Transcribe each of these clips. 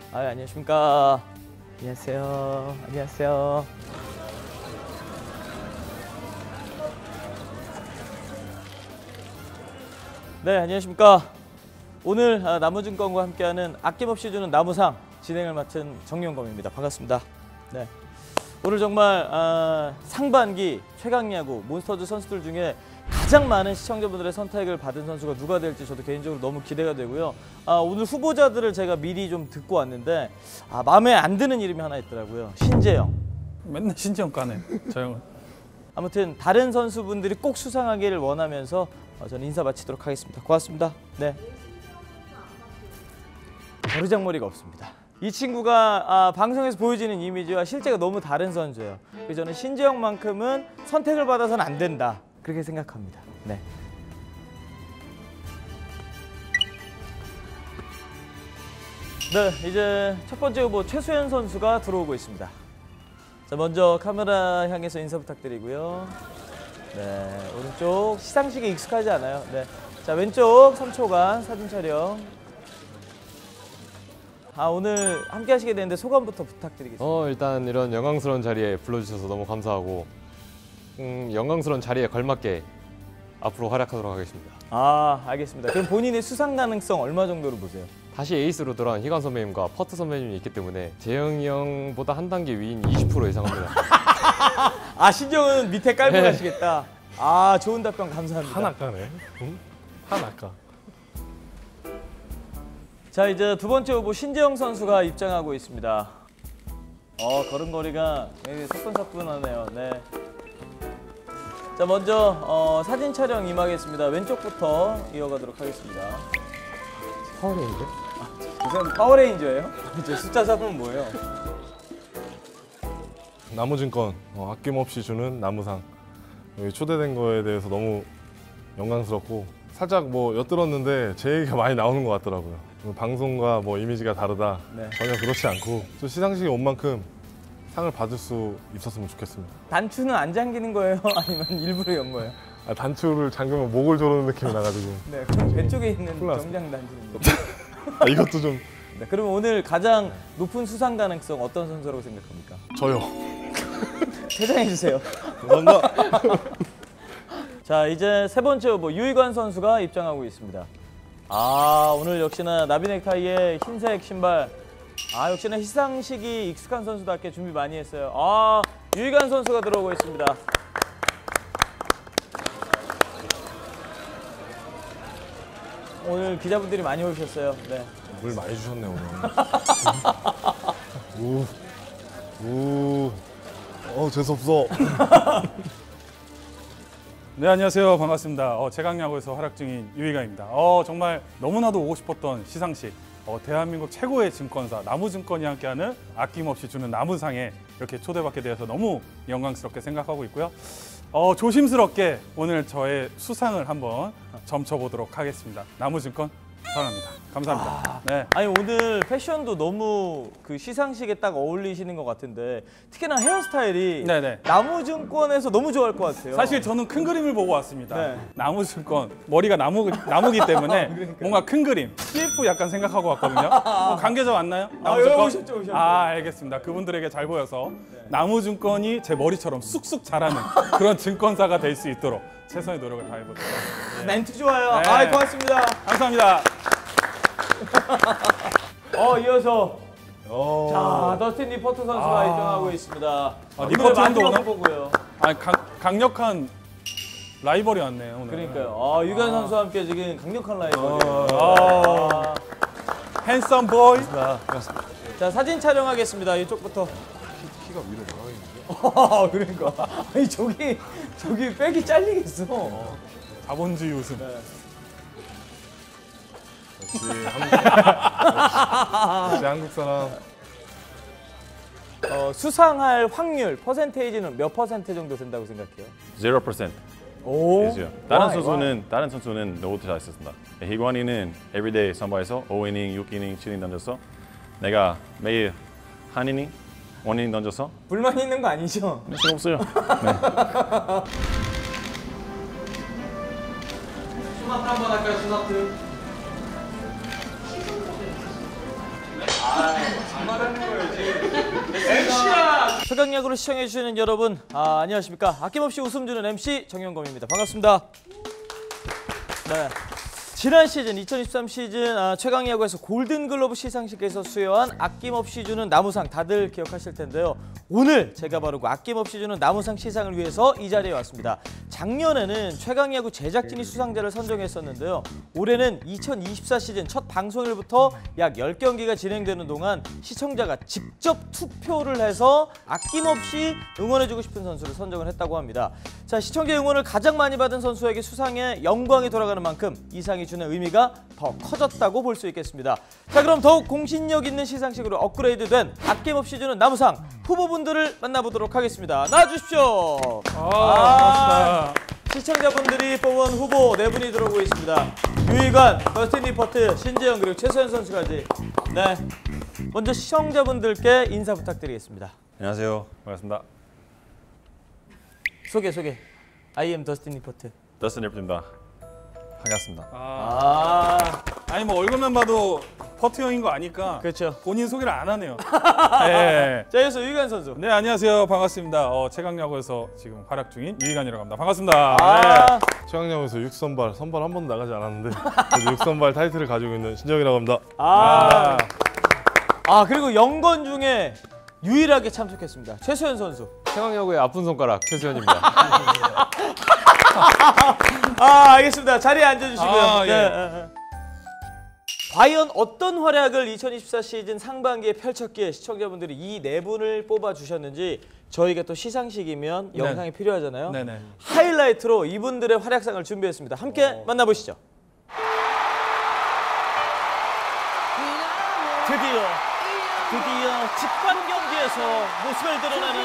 안녕하십니까. 안녕하세요. 안녕하세요. 네, 안녕하십니까. 오늘 나무증권과 함께하는 아낌없이 주는 나무상 진행을 맡은 정용검입니다. 반갑습니다. 네, 오늘 정말 상반기 최강야구 몬스터즈 선수들 중에 가장 많은 시청자분들의 선택을 받은 선수가 누가 될지 저도 개인적으로 너무 기대가 되고요. 오늘 후보자들을 제가 미리 좀 듣고 왔는데 마음에 안 드는 이름이 하나 있더라고요. 신재영. 맨날 신재영 까네, 저 형은. 아무튼 다른 선수분들이 꼭 수상하기를 원하면서 저는 인사 마치도록 하겠습니다. 고맙습니다. 네. 버르장머리가 없습니다. 이 친구가 방송에서 보여지는 이미지와 실제가 너무 다른 선수예요. 그래서 저는 신재영만큼은 선택을 받아서는 안 된다, 그렇게 생각합니다. 네. 네, 이제 첫 번째 후보 최수현 선수가 들어오고 있습니다. 자, 먼저 카메라 향해서 인사 부탁드리고요. 네, 오른쪽 시상식에 익숙하지 않아요. 네, 자, 왼쪽 3초간 사진 촬영. 오늘 함께 하시게 되는데 소감부터 부탁드리겠습니다. 일단 이런 영광스러운 자리에 불러주셔서 너무 감사하고 영광스러운 자리에 걸맞게 앞으로 활약하도록 하겠습니다. 알겠습니다. 그럼 본인의 수상 가능성 얼마 정도로 보세요? 다시 에이스로 돌아온 희관 선배님과 퍼트 선배님이 있기 때문에 재영이 형보다 한 단계 위인 20% 예상합니다. 신정은 밑에 깔고 네. 가시겠다. 좋은 답변 감사합니다. 하나까네. 응? 하나까. 자, 이제 두 번째 후보 신재영 선수가 입장하고 있습니다. 걸음걸이가 사뿐사뿐하네요. 네. 자, 먼저 사진 촬영 임하겠습니다. 왼쪽부터 이어가도록 하겠습니다. 파워레인저? 무슨 파워레인저예요? 이제 숫자 잡으면 뭐예요? 나무증권 아낌없이 주는 나무상, 여기 초대된 거에 대해서 너무 영광스럽고 살짝 엿들었는데 제 얘기가 많이 나오는 것 같더라고요. 방송과 이미지가 다르다. 네. 전혀 그렇지 않고 또 시상식에 온 만큼 상을 받을 수 있었으면 좋겠습니다. 단추는 안 잠기는 거예요? 아니면 일부러 연 거예요? 단추를 잠그면 목을 조르는 느낌이 나가지고. 네, 그럼 배 쪽에 있는 정장 단추입니다. 이것도 좀. 네, 그러면 오늘 가장 높은 수상 가능성 어떤 선수라고 생각합니까? 저요. 퇴장해 주세요. 감사합니다. 자, 이제 세 번째 후보 유희관 선수가 입장하고 있습니다. 오늘 역시나 나비넥타이에 흰색 신발. 역시나 시상식이 익숙한 선수답게 준비 많이 했어요. 유희관 선수가 들어오고 있습니다. 오늘 기자분들이 많이 오셨어요. 네. 물 많이 주셨네 오늘. 재수없어. 네, 안녕하세요. 반갑습니다. 최강야구에서 활약 중인 유희관입니다. 정말 너무나도 오고 싶었던 시상식. 대한민국 최고의 증권사 나무증권이 함께하는 아낌없이 주는 나무상에 이렇게 초대받게 되어서 너무 영광스럽게 생각하고 있고요. 조심스럽게 오늘 저의 수상을 한번 점쳐보도록 하겠습니다. 나무증권 사랑합니다. 감사합니다. 네. 오늘 패션도 너무 그 시상식에 딱 어울리시는 것 같은데 특히나 헤어스타일이 네네. 나무증권에서 너무 좋아할 것 같아요. 사실 저는 큰 그림을 보고 왔습니다. 네. 나무증권, 머리가 나무기 때문에 뭔가 큰 그림, CF 약간 생각하고 왔거든요. 관계자 왔나요? 나무증권? 오셨죠. 알겠습니다. 그분들에게 잘 보여서 나무증권이 제 머리처럼 쑥쑥 자라는 그런 증권사가 될 수 있도록 최선의 노력을 다해보도록 하겠습니다. 멘트 좋아요. 네. 고맙습니다. 감사합니다. 이어서 자, 더스틴 리포터 선수가 입장하고 있습니다. 리포터 형도 오나? 보고요. 강력한 라이벌이 왔네요 오늘. 그러니까요. 유관 선수와 함께 지금 강력한 라이벌이에요. 핸섬 보이. 자, 사진 촬영하겠습니다. 이쪽부터. 키가 위로 올라가겠는데? 그러니까. 저기 백이 잘리겠어. 자본주의 웃음. 네. 역시 한국 사람. 수상할 확률, 퍼센테이지는 몇 퍼센트 정도 된다고 생각해요? 0%. 오. 다른 선수는 너무 잘했습니다. 희관이는 에브리데이 선발에서 5이닝, 6이닝, 7이닝 던져서 내가 매일 한 이닝, 1이닝 던져서 불만 있는 거 아니죠? 쓸 없어요. 네. 수납 한번 할까요? 수납. 최강야구를 시청해주시는 여러분, 안녕하십니까. 아낌없이 웃음 주는 MC 정영검입니다. 반갑습니다. 네. 지난 시즌 2023 시즌 최강야구에서 골든글러브 시상식에서 수여한 아낌없이 주는 나무상 다들 기억하실 텐데요. 오늘 제가 바로 그 아낌없이 주는 나무상 시상을 위해서 이 자리에 왔습니다. 작년에는 최강야구 제작진이 수상자를 선정했었는데요. 올해는 2024 시즌 첫 방송일부터 약 10경기가 진행되는 동안 시청자가 직접 투표를 해서 아낌없이 응원해주고 싶은 선수를 선정을 했다고 합니다. 자, 시청자 응원을 가장 많이 받은 선수에게 수상의 영광이 돌아가는 만큼 이 상이 주는 의미가 더 커졌다고 볼 수 있겠습니다. 자, 그럼 더욱 공신력 있는 시상식으로 업그레이드된 아낌없이 주는 나무상 후보분들을 만나보도록 하겠습니다. 나와주십시오. 반갑습니다. 시청자분들이 뽑은 후보 4분이 들어오고 있습니다. 유희관, 더스틴 리퍼트, 신재영 그리고 최소연 선수까지. 네, 먼저 시청자분들께 인사 부탁드리겠습니다. 안녕하세요. 반갑습니다. 소개. I am 더스틴 리퍼트. 더스틴 리퍼트입니다. 반갑습니다. 아니 뭐 얼굴만 봐도 퍼트 형인 거 아니까 그렇죠. 본인 소개를 안 하네요. 네. 자, 이어서 유희관 선수. 네, 안녕하세요. 반갑습니다. 최강야구에서 지금 활약 중인 유희관이라고 합니다. 반갑습니다. 최강야구에서 6선발, 선발 한 번도 나가지 않았는데 그래도 6선발 타이틀을 가지고 있는 신정이라고 합니다. 그리고 영건 중에 유일하게 참석했습니다. 최소연 선수. 최강야구의 아픈 손가락 최수현입니다. 알겠습니다. 자리에 앉아주시고요. 예. 네. 과연 어떤 활약을 2024 시즌 상반기에 펼쳤기에 시청자분들이 이 4분을 뽑아주셨는지 저희가 또 시상식이면 영상이 필요하잖아요. 네네. 하이라이트로 이분들의 활약상을 준비했습니다. 함께 만나보시죠. 드디어 직관 경기에서 모습을 드러내는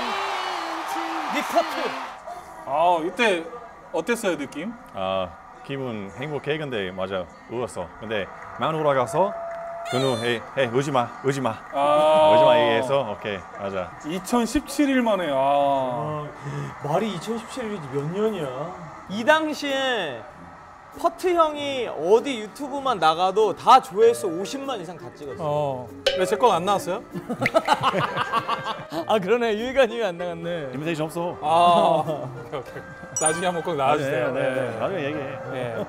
리퍼트. 이때 어땠어요, 느낌? 기분 행복해. 근데 맞아, 울었어. 근데 마음 올라가서 근우 헤이 울지마 울지마 얘기해서 오케이 맞아. 2017일 만에 말이 2017년이지 몇 년이야. 이 당시에 퍼트 형이 어디 유튜브만 나가도 다 조회수 50만 이상 다 찍었어. 왜 제 건 안 나왔어요? 그러네. 유희관이 안 나갔네. 인비테이션 없어. 오케이. 나중에 한번 꼭 나와주세요. 네. 나중에 얘기해. 네.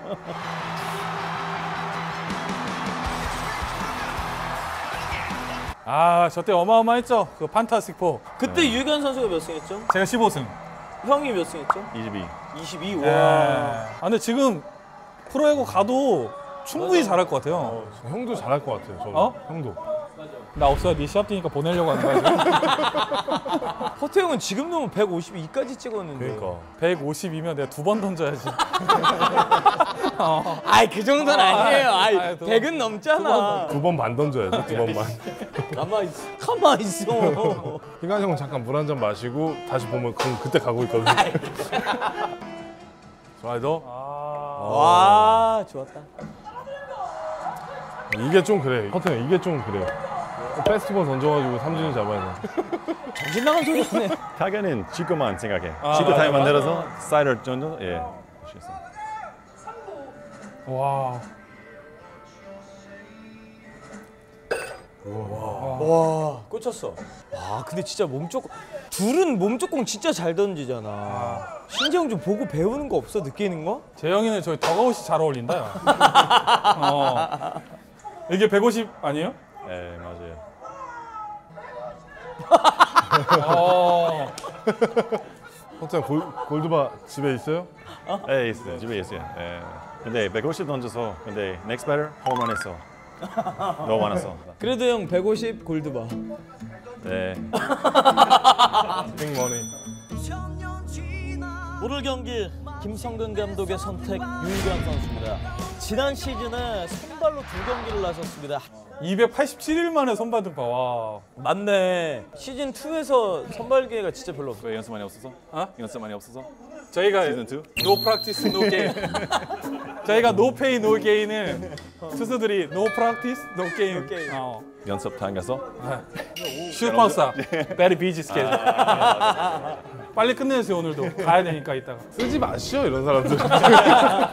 저 때 어마어마했죠. 그 판타스틱 4. 그때 유희관 선수가 몇 승 했죠? 제가 15승. 형이 몇 승 했죠? 22. 22. 와. 와. 근데 지금 프로야구 가도 충분히 잘할 것 같아요. 형도 잘할 것 같아요. 저는. 형도. 나 없어요. 네 시합 뛰니까 보내려고 하는 거야 지금. 퍼트 형은 지금 너무 152까지 찍었는데. 그러니까. 152면 내가 2번 던져야지. 그 정도는 아니에요. 아이, 100은 넘잖아. 2번 반 던져야지. 2번만. 가만 있어. 희관 형은 잠깐 물 한 잔 마시고 다시 보면 그때 가고 있거든요. 슬라이더. 와, 좋았다. 이게 좀 그래. 커튼 형 이게 좀 그래요. 페스티벌 던져가지고 삼진을 잡아야 돼. 정신 나간 소리 하네. 타겟은 지구만 생각해. 지구 타임 만들어서 사이드를 던져. 예. 와. 와, 꽂혔어. 근데 진짜 둘은 몸쪽공 진짜 잘 던지잖아. 신재영 좀 보고 배우는 거 없어? 느끼는 거? 재영이는 저희 더가웃이 잘 어울린다. 이게 150 아니에요? 네, 맞아요. 커튼 형 골드바 집에 있어요? 네, 있어요. 집에 있어요. 네. 근데 150 던져서 근데 넥스트 배터 홈런 했어. 너무 많았어. 그래도 형 150 골드바. 네. 빅머니. 오늘 경기 김성근 감독의 선택 유희관 선수입니다. 지난 시즌에 선발로 2경기를 나섰습니다. 287일 만에 선발 등파. 와. 맞네. 시즌 2에서 선발 기회가 진짜 별로 없어. 왜 연습 많이 없어서? 연습 많이 없어서? 저희가 시즌 2? no practice, no gain. 저희가 no pay, no gain을 투수들이 no practice, no gain. 연습장 가서? 슈퍼스타. very busy schedule. 빨리 끝내주세요 오늘도. 가야 되니까 이따가. 쓰지 마시오 이런 사람들.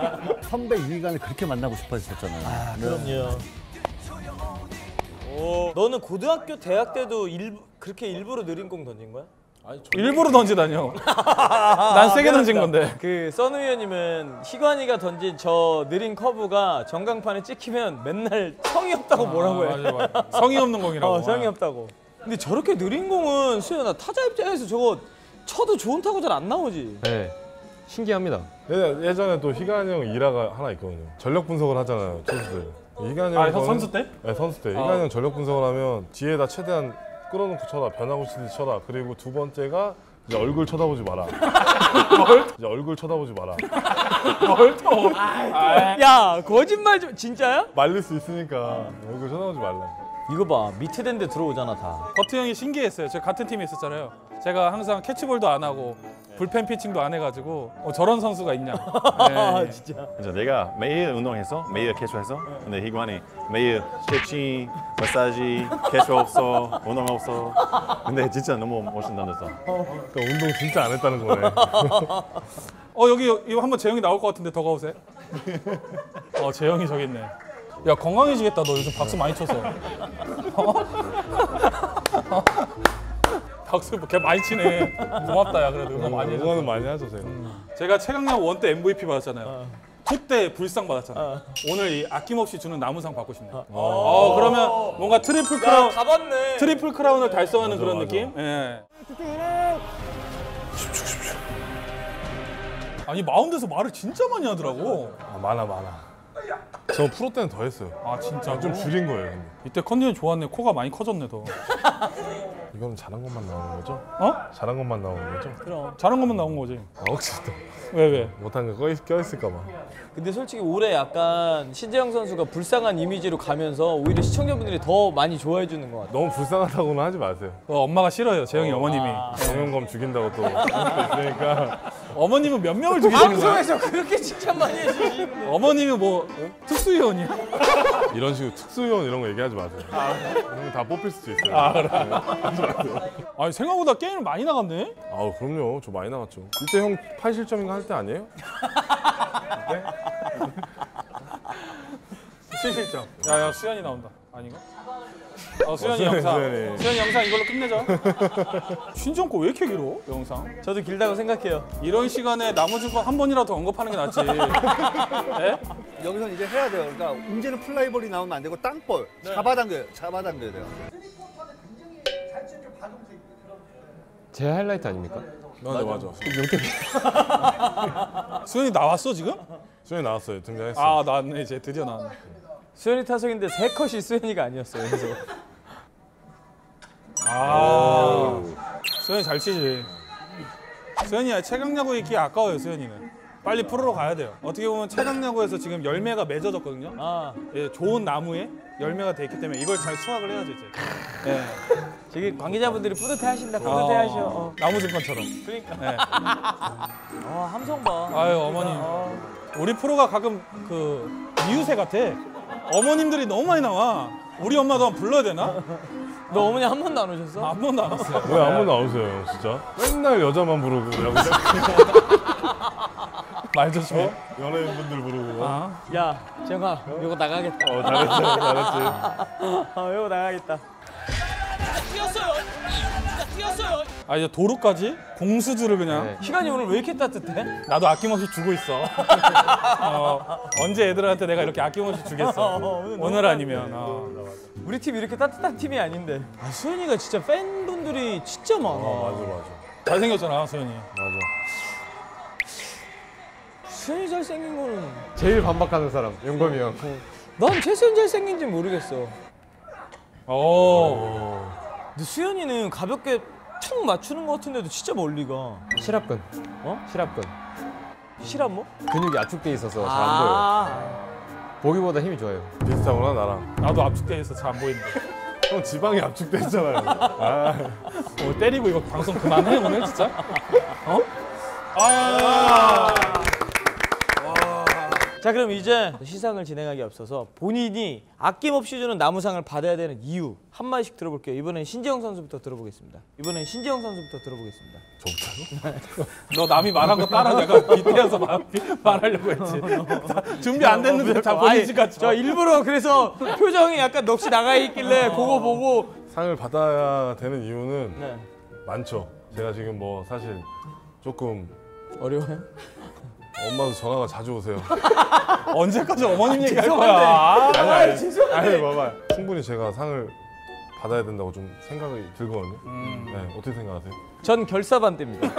선배 유희관을 그렇게 만나고 싶어 했었잖아요. 그럼요. 오. 너는 고등학교, 대학 때도 그렇게 일부러 느린 공 던진 거야? 일부러 던지다니요. 난 세게 던진 건데. 그 써누 위원님은 희관이가 던진 저 느린 커브가 전광판에 찍히면 맨날 성의 없다고 뭐라고 해. 맞아. 성의 없는 공이라고. 성의 없다고. 근데 저렇게 느린 공은 수현아 타자 입장에서 저거 쳐도 좋은 타구 잘 안 나오지. 네, 신기합니다. 예전에 또 희관이 형 일화가 하나 있거든요. 전력 분석을 하잖아요, 투수들. 희관이 형 거는- 선수 때? 네, 선수 때. 희관이 형 전력 분석을 하면 뒤에다 최대한 끌어놓고 쳐라, 변하고 치듯이 쳐라. 그리고 두 번째가 이제 얼굴 쳐다보지 마라. 이제 얼굴 쳐다보지 마라. 뭘 또? 야 거짓말 좀 진짜야? 말릴 수 있으니까 얼굴 쳐다보지 말라. 이거 봐 밑에 댄데 들어오잖아 다. 버트 형이 신기했어요. 제가 같은 팀에 있었잖아요. 제가 항상 캐치볼도 안 하고 불펜 피칭도 안 해가지고 저런 선수가 있냐. 네. 진짜. 그래서 내가 매일 운동해서 매일 캐치해서 근데 희관이 매일 스트레칭, 마사지, 캐치 없어, 운동 없어. 근데 진짜 너무 멋있게 던졌어. 그러니까 운동 진짜 안 했다는 거네. 여기 이거 한번 재영이 나올 것 같은데 더 가보세요. 재영이 저기 있네. 야 건강해지겠다. 너 요즘 박수 많이 쳐서. 박수 걔 많이 치네. 고맙다 야 그래도 응원 많이 해줘. 응원은 많이 하죠, 제가. 제가 최강양 원 때 MVP 받았잖아요. 투 때 불상 받았잖아요. 오늘 이 아낌없이 주는 나무상 받고 싶네요. 그러면 뭔가 트리플 크라운 다 봤네. 트리플 크라운을 달성하는 그런 맞아. 느낌? 예. 아니 마운드에서 말을 진짜 많이 하더라고. 많아. 저 프로 때는 더 했어요. 아 진짜 좀 줄인 거예요. 근데. 이때 컨디션 좋았네. 코가 많이 커졌네 더. 이거는 잘한 것만 나오는 거죠? 어? 잘한 것만 나오는 거죠? 그럼. 잘한 것만 나온 거지. 혹시 또 왜? 못한 거 껴있을까 봐. 근데 솔직히 올해 약간 신재영 선수가 불쌍한 이미지로 가면서 오히려 시청자분들이 더 많이 좋아해 주는 것 같아. 너무 불쌍하다고는 하지 마세요. 엄마가 싫어요. 재영이 어머님이. 정영검 죽인다고 또 있으니까. 어머님은 몇 명을 죽이시는 거야? 방송에서 그렇게 칭찬 많이 해주시는데. 어머님은 뭐 특수위원이야? 이런 식으로 특수요원 이런 거 얘기하지 마세요. 그러면 다 뽑힐 수도 있어요. 아니 생각보다 게임을 많이 나갔네. 아우 그럼요. 저 많이 나갔죠. 이때 형 8실점인가 할 때 아니에요? 7실점. 야 수현이 나온다. 아닌가? 수현이 영상. 수현이. 수현이 영상 이걸로 끝내자. 신정코 왜 이렇게 길어? 영상. 저도 길다고 생각해요. 이런 시간에 나무주권 한 번이라도 언급하는 게 낫지. 네? 여기서 이제 해야 돼요. 그러니까 문제는 플라이볼이 나오면 안 되고 땅볼 잡아당겨야 돼요. 제 하이라이트 아닙니까? 맞아. 수현이 나왔어 지금? 수현이 나왔어요. 등장했어요. 나왔네 이제 드디어 나왔네. 수현이 타석인데 세 컷이 수현이가 아니었어요. 그래서 수현이 잘 치지. 수현이야 최강야구 있기 아까워요. 수현이는 빨리 프로로 가야 돼요. 어떻게 보면 최강야구에서 지금 열매가 맺어졌거든요. 예, 좋은 나무에 열매가 돼 있기 때문에 이걸 잘 수확을 해야죠 이제. 예. 지금 관계자분들이 뿌듯해하신다. 뿌듯해하셔. 나무증권처럼. 그러니까. 네. 함성 봐. 아유 어머님. 우리 프로가 가끔 그 이웃새 같아. 어머님들이 너무 많이 나와. 우리 엄마도 한번 불러야 되나? 너 어머니 한 번도 안 오셨어? 한 번도 안 왔어요. 왜 한 번도 안 오세요, 진짜? 맨날 여자만 부르고 말 조심해. 연예인분들 부르고. 야, 재영아, 이거 나가겠다. 잘했지. 이거 나가겠다. 이제 도루까지 공수주를 그냥. 네. 시간이 오늘 왜 이렇게 따뜻해? 나도 아낌없이 주고 있어. 언제 애들한테 내가 이렇게 아낌없이 주겠어. 오늘 아니면. 우리 팀 이렇게 따뜻한 팀이 아닌데. 수현이가 진짜 팬분들이 진짜 많아. 맞아. 잘생겼잖아 수현이. 맞아. 수현이 잘생긴 거는 제일 반박하는 사람 용범이 형. 난 최수현 잘생긴지 모르겠어. 근데 수현이는 가볍게 툭 맞추는 것 같은데도 진짜 멀리 가. 실압근. 실압근. 실한 뭐? 근육이 압축돼 있어서 잘 안 보여요. 보기보다 힘이 좋아요. 비슷하구나, 나랑. 나도 압축돼 있어 잘 안 보이는데. 형 지방이 압축돼 있잖아요. 때리고 이거 방송 그만해 오늘 진짜? 자, 그럼 이제 시상을 진행하기 앞서서 본인이 아낌없이 주는 나무상을 받아야 되는 이유 한마디씩 들어볼게요. 이번엔 신지영 선수부터 들어보겠습니다. 저부터요? 너 남이 말한 거 따라 내가 빗대어서 말하려고 했지. 준비 안 됐는데 다 본인 집 같죠. 저 일부러 그래서 표정이 약간 넋이 나가 있길래 그거 보고 상을 받아야 되는 이유는 네. 많죠. 제가 지금 뭐 사실 조금 어려워요? 엄마도 전화가 자주 오세요. 언제까지 어머님 얘기할 거야? 아니 봐봐. 충분히 제가 상을 받아야 된다고 좀 생각이 들거든요. 네, 어떻게 생각하세요? 전 결사반대입니다.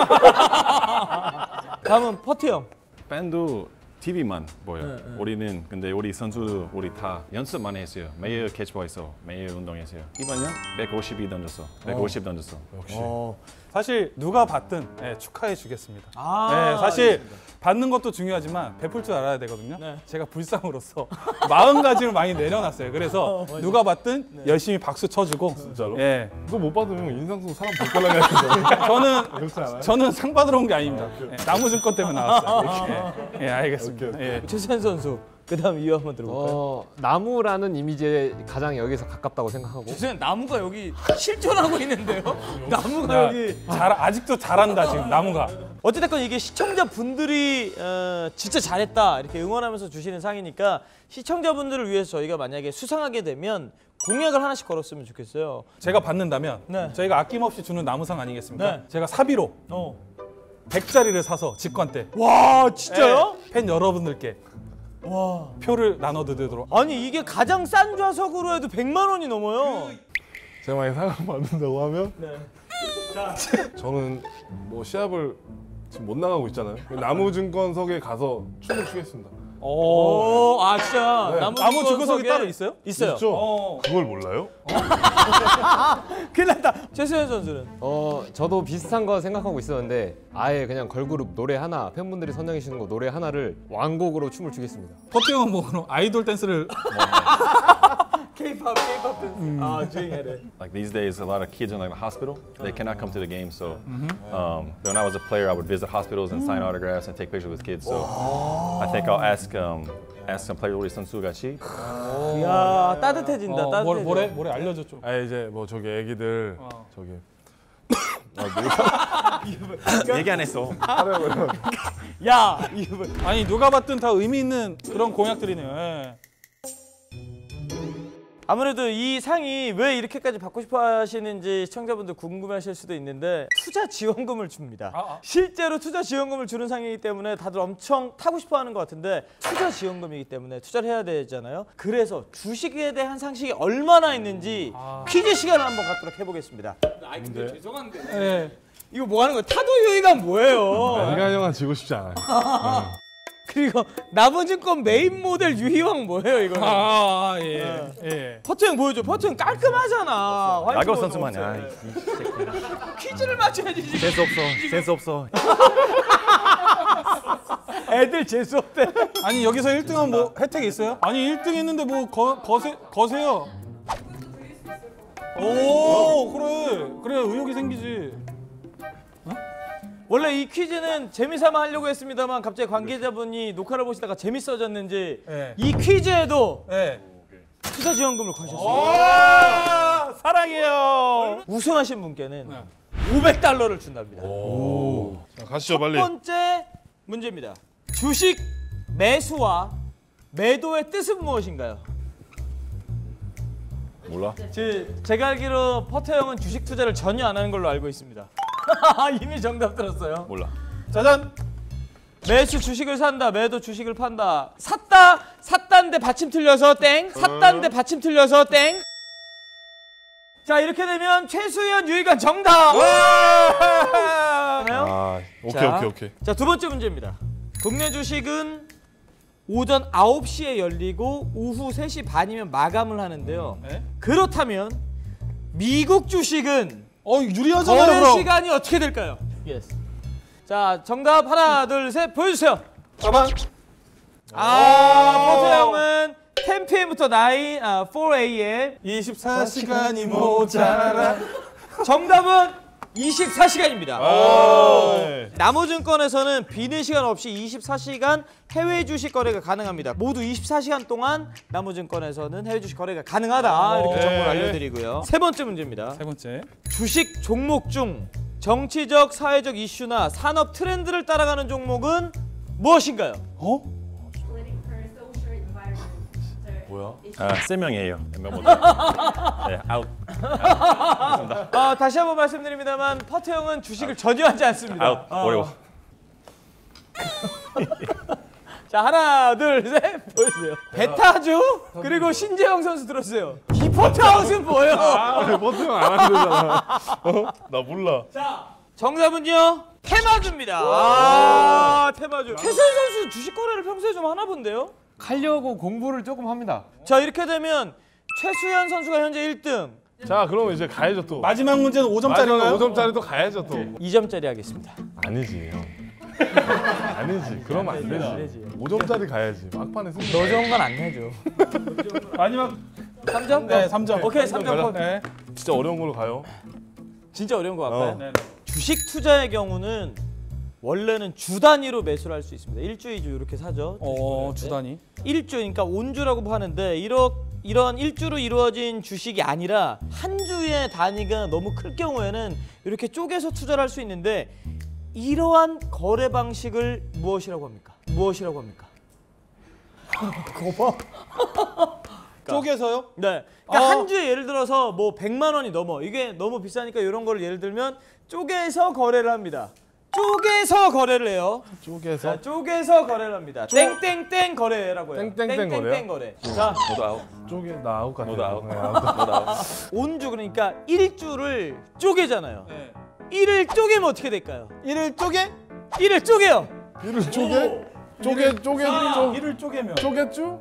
다음은 퍼트 형. 밴도 TV만 보여. 네. 우리는 근데 우리 선수들 우리 다 연습 많이 했어요. 매일 캐치볼했어. 매일 운동했어요. 이번 년 152 던졌어. 150 던졌어. 역시. 사실 누가 받든 축하해 주겠습니다. 아, 사실 알겠습니다. 받는 것도 중요하지만 베풀 줄 알아야 되거든요. 네. 제가 불상으로서 마음가짐을 많이 내려놨어요. 그래서 누가 받든 열심히 박수 쳐주고. 진짜로? 예. 그거 못 받으면 인상 쓰고 사람 볼 거라고 했는데. 그렇지 않아요? 저는 상 받으러 온 게 아닙니다. 나무증권 때문에 나왔어요. 예, 알겠습니다. 오케이. 예. 최수현 선수. 그다음 이유 한번 들어볼까요? 나무라는 이미지에 가장 여기서 가깝다고 생각하고 최수현 나무가 여기 실존하고 있는데요? 나무가 야, 여기. 아직도 잘한다 지금 나무가. 어찌됐건 이게 시청자분들이 진짜 잘했다 이렇게 응원하면서 주시는 상이니까 시청자분들을 위해서 저희가 만약에 수상하게 되면 공약을 하나씩 걸었으면 좋겠어요. 제가 받는다면 네. 저희가 아낌없이 주는 나무상 아니겠습니까? 네. 제가 사비로 100짜리를 사서 직관 때 와 진짜요? 팬 여러분들께 와. 표를 나눠드리도록. 아니 이게 가장 싼 좌석으로 해도 100만 원이 넘어요. 제가 만약에 상을 받는다고 하면 네. 저는 뭐 시합을 지금 못 나가고 있잖아요. 나무증권석에 가서 춤을 추겠습니다. 오, 아 진짜 네. 나무 증거석이 따로 있어요? 있어요. 있죠? 그걸 몰라요? 큰일 났다. 최수현 선수는 저도 비슷한 거 생각하고 있었는데 아예 그냥 걸그룹 노래 하나 팬분들이 선정해 주시는 거 노래 하나를 완곡으로 춤을 추겠습니다. 퍼트 형은 뭐 그럼 아이돌 댄스를 K-pop 댄스. 아 주행해야 돼. Like these days, a lot of kids are in like the hospital. They cannot come to the game. So when I was a player, I would visit hospitals and sign autographs and take pictures with kids. So I think I'll ask some player 우리 선수 같이. 이야 따뜻해진다. 따뜻해져. 뭐래 알려줘 좀. 아 이제 뭐 저기 애기들 저기 얘기 안 했어. 야 이거 아니 누가 받든 다 의미 있는 그런 공약들이네요. 예. 아무래도 이 상이 왜 이렇게까지 받고 싶어 하시는지 시청자분들 궁금해하실 수도 있는데 투자 지원금을 줍니다. 실제로 투자 지원금을 주는 상이기 때문에 다들 엄청 타고 싶어 하는 것 같은데 투자 지원금이기 때문에 투자를 해야 되잖아요. 그래서 주식에 대한 상식이 얼마나 있는지 퀴즈 시간을 한번 갖도록 해보겠습니다. 아이 근데 죄송한데 예. 이거 뭐 하는 거예요? 타도 유희가 뭐예요? 인간 영화 지고 싶지 않아요. 그리고 나무증권 메인 모델 유희왕 뭐예요 이거는? 예. 예. 퍼트 형 보여줘. 퍼트 형 깔끔하잖아. 야구 선수만이야. 퀴즈를 맞춰야지. 센스 없어. 센스 없어. 애들 재수 없대. 아니 여기서 1등은 뭐 혜택이 있어요? 아니 1등 했는데 뭐 거세요. 오 그래 의욕이 생기지. 원래 이 퀴즈는 재미삼아 하려고 했습니다만 갑자기 관계자분이 녹화를 보시다가 재밌어졌는지 네. 이 퀴즈에도 예. 투자 지원금을 거셨습니다. 사랑해요. 우승하신 분께는 500달러를 준답니다. 자, 가시죠 빨리. 첫 번째 문제입니다. 주식 매수와 매도의 뜻은 무엇인가요? 몰라? 제가 알기로 퍼터 형은 주식 투자를 전혀 안 하는 걸로 알고 있습니다. 이미 정답 들었어요. 몰라. 짜잔. 매수 주식을 산다, 매도 주식을 판다. 샀다인데 받침 틀려서 땡. 샀다인데 받침 틀려서 땡. 자 이렇게 되면 최수현, 유희관 정답. 오케이. 자 두 번째 문제입니다. 동네 주식은 오전 9시에 열리고 오후 3시 반이면 마감을 하는데요. 네? 그렇다면 미국 주식은 유리하잖아요. 거래 그럼. 시간이 어떻게 될까요? 자 정답 하나 둘 셋 보여주세요. 가만. 포트 형은 10pm부터 4am 24시간이 모자라. 정답은 24시간입니다. 아, 나무증권에서는 비는 시간 없이 24시간 해외 주식 거래가 가능합니다. 모두 24시간 동안 나무증권에서는 해외 주식 거래가 가능하다. 이렇게 정보를 알려드리고요. 세 번째 문제입니다. 세 번째. 주식 종목 중 정치적, 사회적 이슈나 산업 트렌드를 따라가는 종목은 무엇인가요? 뭐야? 세 명이에요. 멤버들. 네, 아웃. 다시 한번 말씀드립니다만 퍼트 형은 주식을 전혀 하지 않습니다. 아웃. 어려워. 자, 하나, 둘, 셋, 보여주세요. 베타주 그리고 신재영 선수 들었어요. 기포트 아웃은 뭐예요? 버튼 안 한대잖아. 나 몰라. 자, 정답은요 테마주입니다. 테마주. 최수현 선수 주식 거래를 평소에 좀 하나 본데요? 하려고 공부를 조금 합니다. 자, 이렇게 되면 최수현 선수가 현재 1등. 자, 그럼 이제 가야죠 또. 마지막 문제는 5점짜리인가요? 5점짜리 또 가야죠 또. 2점짜리 하겠습니다. 아니지 형. 아니지. 그러면 안 되지. 5점짜리 가야지. 막판에 승리. 너 좋은 건 안 내줘. 마지막 3점? 네, 3점. 오케이, 3점. 네. 진짜 어려운 걸로 가요. 진짜 어려운 거 같아요. 네. 주식 투자의 경우는 원래는 주 단위로 매수를 할 수 있습니다. 1주, 2주 이렇게 사죠. 주 단위. 1주, 그러니까 온주라고 하는데 이런 1주로 이루어진 주식이 아니라 한 주의 단위가 너무 클 경우에는 이렇게 쪼개서 투자를 할 수 있는데 이러한 거래 방식을 무엇이라고 합니까? 무엇이라고 합니까? 그거 봐. 쪼개서요? 네. 그러니까 한 주에 예를 들어서 뭐 100만 원이 넘어. 이게 너무 비싸니까 이런 거를 예를 들면 쪼개서 거래를 합니다. 쪼개서 거래를 해요. 쪼개서. 자, 쪼개서 거래를 합니다. 땡땡땡 거래라고 해요. 땡땡땡 거래요? 거래. 자, 모두 아웃. 쪼개 나 아웃 같아. 모두 아웃. 네, 아웃. 모두 아웃. 온주 그러니까 1주를 쪼개잖아요. 네. 1을 쪼개면 어떻게 될까요? 1을 쪼개? 1을 쪼개요. 이를 쪼개? 쪼개 아, 1을 쪼개면. 쪼개쭈?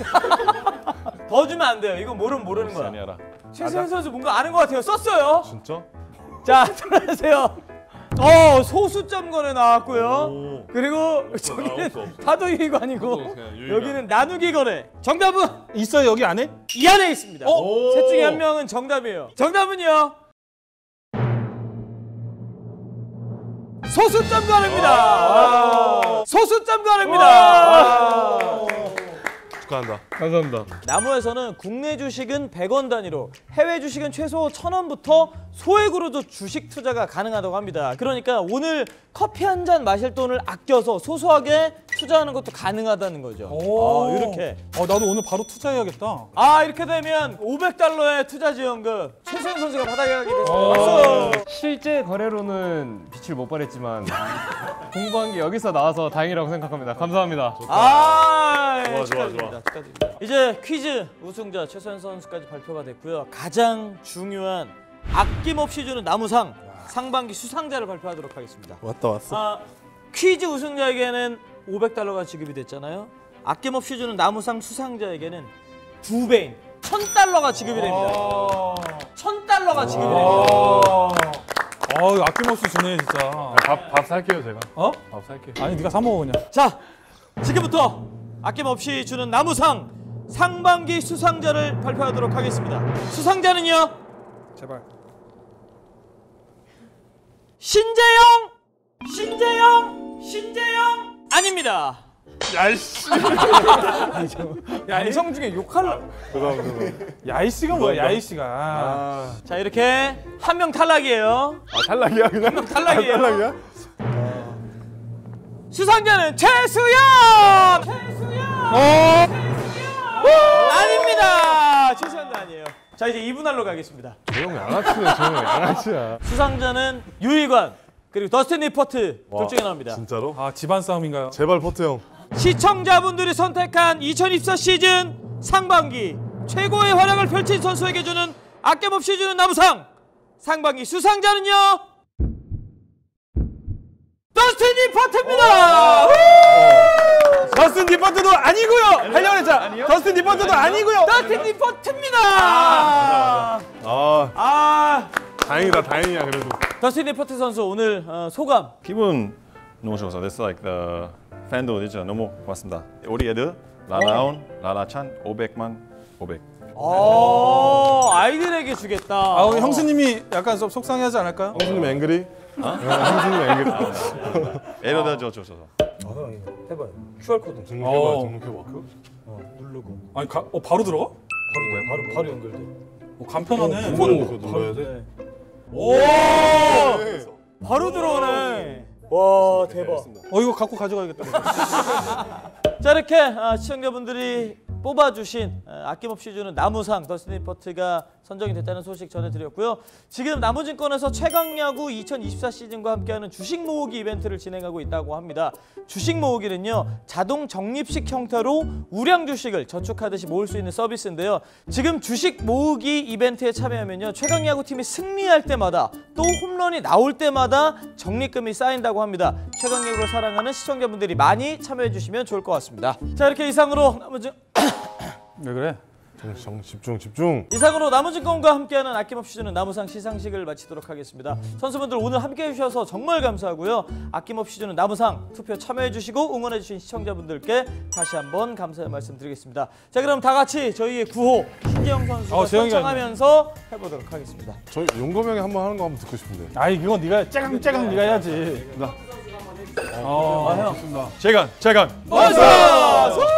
더 주면 안 돼요. 이건 모르는 거야. 아니라. 최수현 선수 뭔가 아는 것 같아요. 썼어요. 진짜? 자, 들어가세요. 소수점 거래 나왔고요. 그리고 저기는 없어. 파도유희관이고 유희관. 여기는 나누기 거래. 정답은 있어요, 여기 안에? 이 안에 있습니다. 오. 셋 중에 한 명은 정답이에요. 정답은요. 소수점 거래입니다. 소수점 거래입니다. 축하한다. 감사합니다. 나무에서는 국내 주식은 100원 단위로 해외 주식은 최소 1000원부터 소액으로도 주식 투자가 가능하다고 합니다. 그러니까 오늘 커피 한 잔 마실 돈을 아껴서 소소하게 투자하는 것도 가능하다는 거죠. 이렇게. 나도 오늘 바로 투자해야겠다. 이렇게 되면 $500의 투자 지원금 최수현 선수가 받아가게 됐습니다. 박수! 실제 거래로는 빛을 못 발했지만 공부한 게 여기서 나와서 다행이라고 생각합니다. 감사합니다. 좋아. 축하드립니다. 이제 퀴즈 우승자 최수현 선수까지 발표가 됐고요. 가장 중요한 아낌없이 주는 나무상 상반기 수상자를 발표하도록 하겠습니다. 왔어. 퀴즈 우승자에게는 $500가 지급이 됐잖아요. 아낌없이 주는 나무상 수상자에게는 2배인 $1000가 지급이 됩니다. $1000가 지급이 됩니다. 이거 아낌없이 주네, 진짜. 밥 살게요 제가. 밥 살게요. 아니, 네가 사 먹어, 그냥. 자, 지금부터 아낌없이 주는 나무상 상반기 수상자를 발표하도록 하겠습니다. 수상자는요. 제발. 신재영 아닙니다. 야이씨. 양성 중에 욕할라. 야이씨가 뭐야, 야이씨가. 자, 이렇게 한 명 탈락이에요. 탈락이야 그냥? 탈락이에요. 탈락이야? 수상자는 최수연! 아닙니다. 최수연도 아니에요. 자, 이제 2분할로 가겠습니다. 형 양아치네. 저 양아치야. 수상자는 유희관 그리고 더스틴 리포트 둘 중에 나옵니다. 진짜로? 집안 싸움인가요? 제발 포트 형. 시청자분들이 선택한 2024 시즌 상반기 최고의 활약을 펼친 선수에게 주는 아낌없이 주는 나무상 상반기 수상자는요. 더스틴 리포트입니다. 더스틴 디퍼트도 아니고요. 하려고 했잖아. 더스틴 디퍼트도 아니고요. 더스틴 리포트입니다. 다행이야 그래도. 더스틴 리포트 선수 오늘 소감. 기분 너무 좋았어. That's like the 팬도 진짜 너무 고맙습니다. 우리 애들 라라온, 라라찬 500만 500. 아이들에게 주겠다. 아, 우리 형수님이 약간 좀 속상해하지 않을까요? 형수님 앵그리? 형수님 앵그리. 에러다 줘. 해봐요. QR코드. 등록해봐. 누르고. 아니, 바로 들어가? 바로 연결돼. 간편하네. 그거 눌러야 돼? 오! 바로 들어오네. 와, 대박. 이거 갖고 가져가야겠다. 자, 이렇게 시청자분들이 뽑아주신 아낌없이 주는 나무상 더스틴 리퍼트가 선정이 됐다는 소식 전해드렸고요. 지금 나무증권에서 최강야구 2024 시즌과 함께하는 주식 모으기 이벤트를 진행하고 있다고 합니다. 주식 모으기는요, 자동 적립식 형태로 우량 주식을 저축하듯이 모을 수 있는 서비스인데요. 지금 주식 모으기 이벤트에 참여하면요, 최강야구 팀이 승리할 때마다 또 홈런이 나올 때마다 적립금이 쌓인다고 합니다. 최강야구를 사랑하는 시청자분들이 많이 참여해 주시면 좋을 것 같습니다. 자, 이렇게 이상으로 왜 그래? 집중. 이상으로 나무증권과 함께하는 아낌없이 주는 나무상 시상식을 마치도록 하겠습니다. 선수분들 오늘 함께해 주셔서 정말 감사하고요. 아낌없이 주는 나무상 투표 참여해 주시고 응원해 주신 시청자분들께 다시 한번 감사의 말씀 드리겠습니다. 자, 그럼 다 같이 저희의 9호 신재영 선수가 선창하면서 해보도록 하겠습니다. 저희 용검 형이 한번 하는 거 한번 듣고 싶은데. 아이, 그건 네가 째강 네가 해야지. 형. 좋습니다. 재간. 어서!